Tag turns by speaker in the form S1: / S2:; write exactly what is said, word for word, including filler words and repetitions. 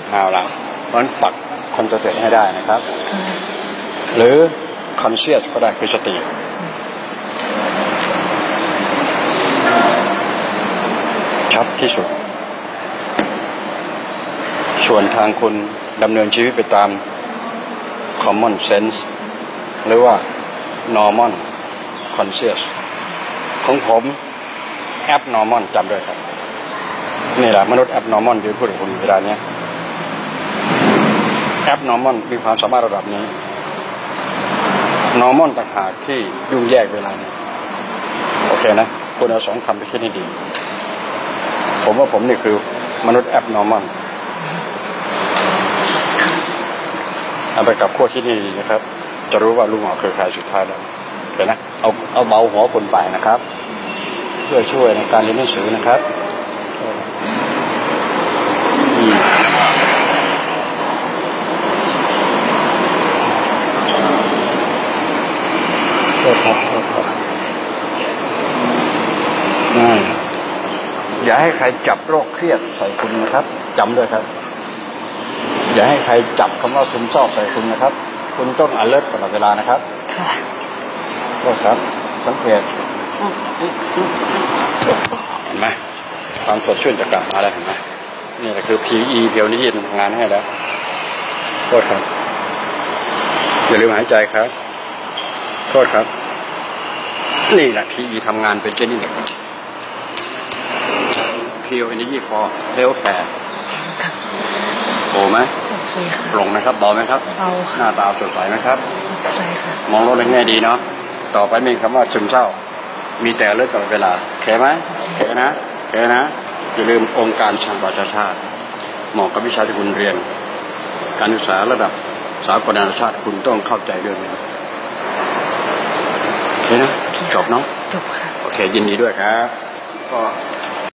S1: เอาละเพราะฉะนั้นปักคอนเซนเทรตให้ได้นะครับหรือ conscious ก็ได้คือสติชัดที่สุดส่วนทางคุณดำเนินชีวิตไปตาม common sense หรือว่า normal conscious ของผม abnormal จำด้วยครับนี่แหละมนุษย์ abnormal ที่พูดถึงคุณเวลานี้ abnormal มีความสามารถระดับนี้ normal ต่างหากที่ยุ่งแยกเวลานี้โอเคนะคุณเอาสองคำไปคิดให้ดีผมว่าผมนี่คือมนุษย์ abnormal เอาไปกับพวกที่นี่นะครับจะรู้ว่าลุงหมอคือใครสุดท้ายแล้วเห็นนะเอาเอาเบาหัวคนไปนะครับเพื่อช่วยในการเรียนหนังสือนะครับโทษครับโทษครับอย่าให้ใครจับโรคเครียดใส่คุณนะครับจำด้วยครับอย่าให้ใครจับคำว่าซึมเศร้าใส่คุณนะครับคุณต้องalertตลอดเวลานะครับค่ะโทษครับสังเกตเห็นไหมความสดชื่นจะกลับมาแล้วเห็นไหมนี่แหละคือ พี อี เพียวนี้ทำงานให้แล้วโทษครับอย่าลืมหายใจครับโทษครับนี่แหละ พี อี ทำงานเป็นเช่นนี้แหละครับ Pure Energy for Healthcare โอ้ไหม
S2: โอเคค่ะ
S1: ลงนะครับเบาไหมครับ
S2: เบาค่ะ
S1: หน้าตาสดใสไหมครับ
S2: ใช่ค่ะ
S1: มองโลกในแง่ดีเนาะต่อไปมีคำว่าซึมเศร้ามีแต่เลิกตลอดเวลาโอเคไหมโอเคนะโอเคนะอย่าลืมองค์การสหประชาชาติเหมาะกับวิชาที่คุณเรียนการศึกษาระดับสากลนานาชาติคุณต้องเข้าใจเรื่องนี้โอเคนะจบเนาะ
S2: จบค่ะ
S1: โอเคยินดีด้วยครับก็